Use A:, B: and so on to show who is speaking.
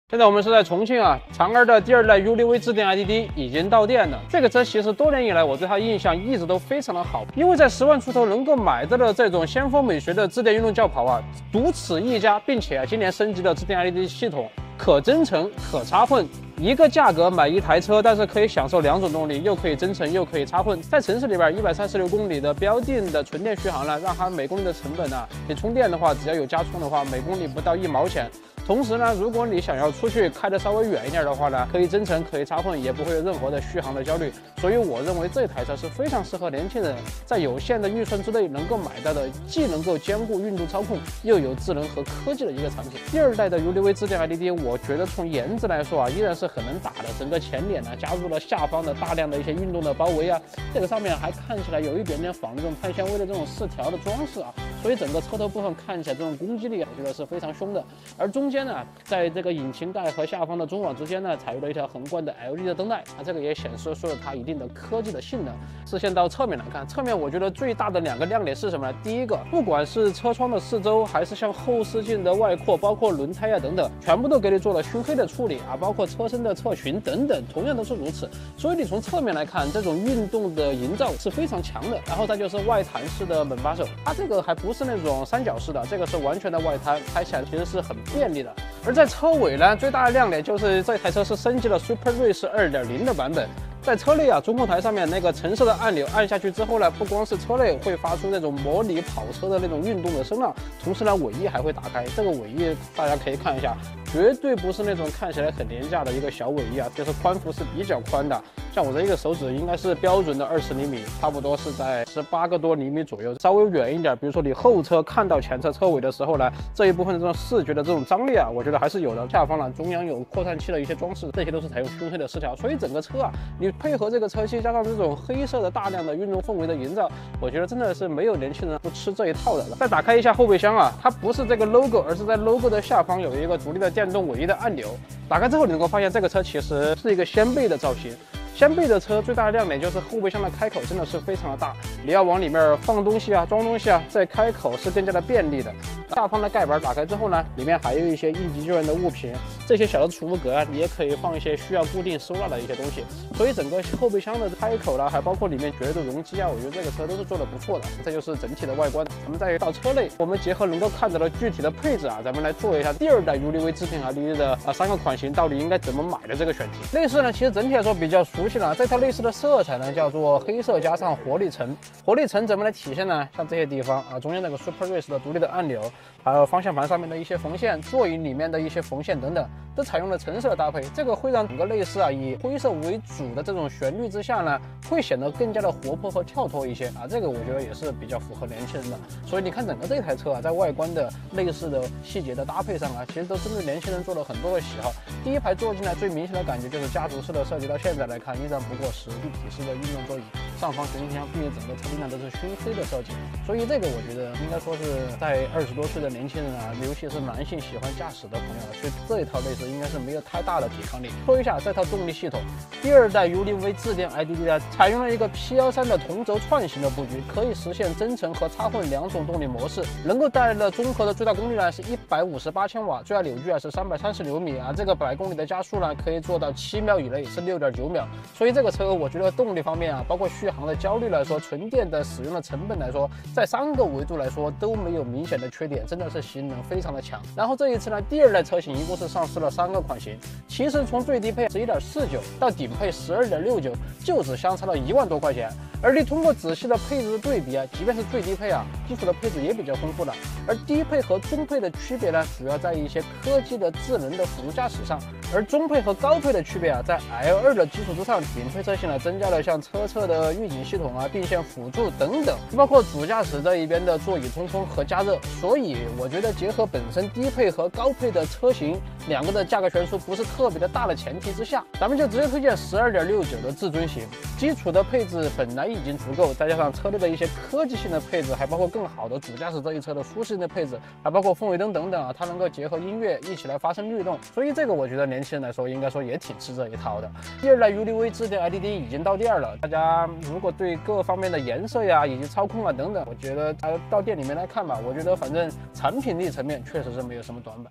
A: 现在我们是在重庆啊，长安的第二代 UDV 自定 IDD 已经到店了。这个车其实多年以来我对它印象一直都非常的好，因为在10万出头能够买到的这种先锋美学的自电运动轿跑啊，独此一家，并且今年升级了自定 IDD 系统，可增程、可插混。 一个价格买一台车，但是可以享受2种动力，又可以增程，又可以插混。在城市里边，136公里的标定的纯电续航呢，让它每公里的成本呢，你充电的话，只要有加充的话，每公里不到1毛钱。同时呢，如果你想要出去开的稍微远一点的话呢，可以增程，可以插混，也不会有任何的续航的焦虑。所以我认为这台车是非常适合年轻人在有限的预算之内能够买到的，既能够兼顾运动操控，又有智能和科技的一个产品。第二代的 UDV 自定 IDD， 我觉得从颜值来说啊，依然是很能打的。整个前脸呢，加入了下方的大量的一些运动的包围啊，这个上面还看起来有一点点仿那种碳纤维的这种饰条的装饰啊，所以整个车头部分看起来这种攻击力啊，我觉得是非常凶的。而中间呢，在这个引擎盖和下方的中网之间呢，采用了一条横贯的 LED 的灯带啊，这个也显示出了它一定的科技的性能。视线到侧面来看，侧面我觉得最大的2个亮点是什么呢？第一个，不管是车窗的四周，还是像后视镜的外扩，包括轮胎啊等等，全部都给你做了熏黑的处理啊，包括车身的侧裙等等，同样都是如此。所以你从侧面来看，这种运动的营造是非常强的。然后再就是外弹式的门把手，它这个还不是那种三角式的，这个是完全的外弹，开起来其实是很便利的。而在车尾呢，最大的亮点就是这台车是升级了 Super Race 2.0 的版本。 在车内啊，中控台上面那个橙色的按钮按下去之后呢，不光是车内会发出那种模拟跑车的那种运动的声浪，同时呢，尾翼还会打开。这个尾翼大家可以看一下，绝对不是那种看起来很廉价的一个小尾翼啊，就是宽幅是比较宽的。像我这一个手指应该是标准的20厘米，差不多是在18个多厘米左右。稍微远一点，比如说你后车看到前车车尾的时候呢，这一部分的这种视觉的这种张力啊，我觉得还是有的。下方呢，中央有扩散器的一些装饰，这些都是采用熏黑的饰条，所以整个车啊，你 配合这个车漆加上这种黑色的大量的运动氛围的营造，我觉得真的是没有年轻人不吃这一套的。再打开一下后备箱啊，它不是这个 logo， 而是在 logo 的下方有一个独立的电动尾翼的按钮。打开之后，你能够发现这个车其实是一个掀背的造型。 掀背的车最大的亮点就是后备箱的开口真的是非常的大，你要往里面放东西啊、装东西啊，这开口是更加的便利的。下方的盖板打开之后呢，里面还有一些应急救援的物品，这些小的储物格啊，你也可以放一些需要固定收纳的一些东西。所以整个后备箱的开口啦，还包括里面绝对容积啊，我觉得这个车都是做的不错的。这就是整体的外观。咱们再到车内，我们结合能够看到的具体的配置啊，咱们来做一下第二代 UDV 自定 IDD 的3个款型到底应该怎么买的这个选题。内饰呢，其实整体来说比较熟悉了。这套内饰的色彩呢叫做黑色加上活力橙。活力橙怎么来体现呢？像这些地方啊，中间那个 Super Race 的独立的按钮，还有方向盘上面的一些缝线，座椅里面的一些缝线等等，都采用了橙色的搭配。这个会让整个内饰啊以灰色为主的这种旋律之下呢，会显得更加的活泼和跳脱一些啊。这个我觉得也是比较符合年轻人的。所以你看整个这台车啊，在外观的内饰的细节的搭配上啊，其实都针对年轻人做了很多的喜好。第一排坐进来最明显的感觉就是家族式的设计，到现在来看依然不过时。立体式的运动座椅，上方悬停箱，并且整个车顶上都是熏黑的设计，所以这个我觉得应该说是在20多岁的年轻人啊，尤其是男性喜欢驾驶的朋友，所以这一套内饰应该是没有太大的抵抗力。说一下这套动力系统，第二代 UDV 自定 IDD 呢，采用了一个 P13的同轴串行的布局，可以实现增程和插混2种动力模式，能够带来的综合的最大功率呢是158千瓦，最大扭矩啊是330牛米啊，这个100公里的加速呢可以做到7秒以内，是6.9秒，所以这个车我觉得动力方面啊，包括续航的焦虑来说，纯电的使用的成本来说，在3个维度来说都没有明显的缺点，真的是性能非常的强。然后这一次呢，第二代车型一共是上市了3个款型，其实从最低配11.49到顶配12.69，就只相差了1万多块钱。而你通过仔细的配置的对比啊，即便是最低配啊，基础的配置也比较丰富的。而低配和中配的区别呢，主要在一些科技的智能的辅助驾驶上，而中配和高配的区别啊，在 L2 的基础之上，顶配车型呢增加了像车侧的预警系统啊、并线辅助等等，包括主驾驶这一边的座椅通风和加热。所以我觉得结合本身低配和高配的车型2个的价格悬殊不是特别的大的前提之下，咱们就直接推荐12.69的至尊型。基础的配置本来已经足够，再加上车内的一些科技性的配置，还包括更好的主驾驶这一侧的舒适性的配置，还包括氛围灯等等啊，它能够结合音乐一起来发生律动，所以这个我觉得年轻人来说应该说也挺吃这一套的。第二代 UDV 自定 IDD 已经到店了，大家如果对各方面的颜色呀以及操控啊等等，我觉得到店里面来看吧，我觉得反正产品力层面确实是没有什么短板。